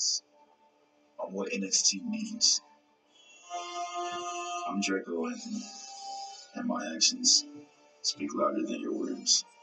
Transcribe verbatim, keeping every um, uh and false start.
opinions on what N X T needs. I'm Draco Anthony, and my actions speak louder than your words.